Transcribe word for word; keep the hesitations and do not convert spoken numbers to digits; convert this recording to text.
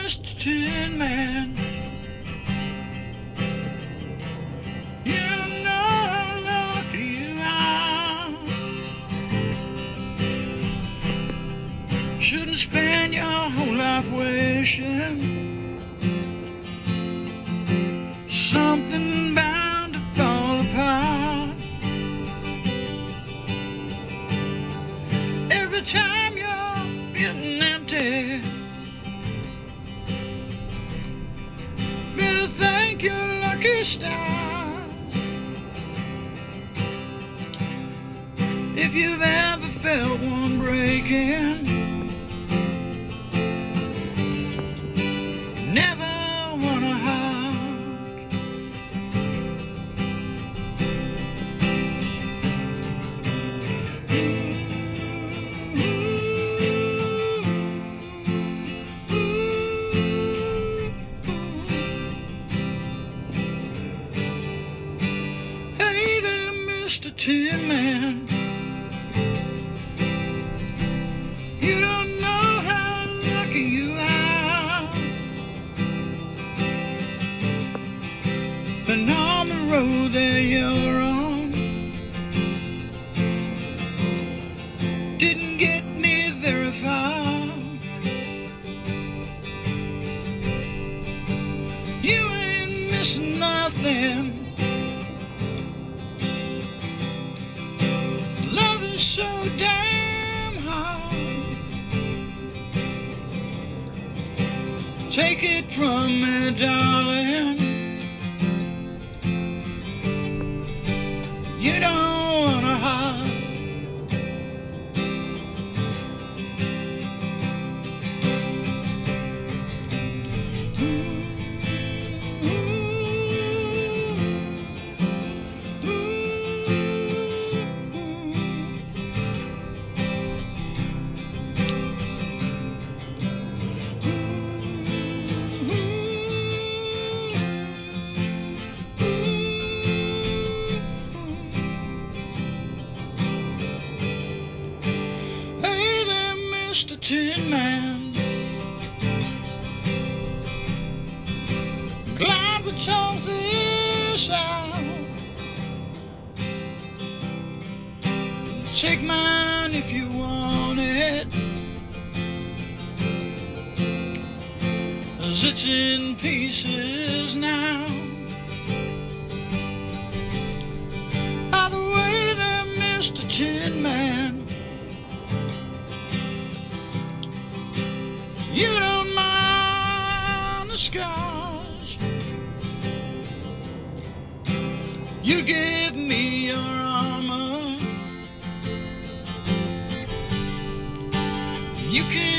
Mister Tin Man, you know how lucky you are. Shouldn't spend your whole life wishing something bound to fall apart. Every time you're getting empty, better thank your lucky stars. If you've ever felt one breaking, never wanna hug. Hey there, Mister Tin Man, you don't know how lucky you are. Been on the road that you're on, didn't get me very far. You ain't missing nothing. Love is so damn hard. Take it from me, darling, you don't wanna hide. Mister Tin Man, glad we talked this out. Take mine if you want it, 'cause it's in pieces now. By the way there, Mister Tin Man, you don't mind the scars. You give me your armor, you can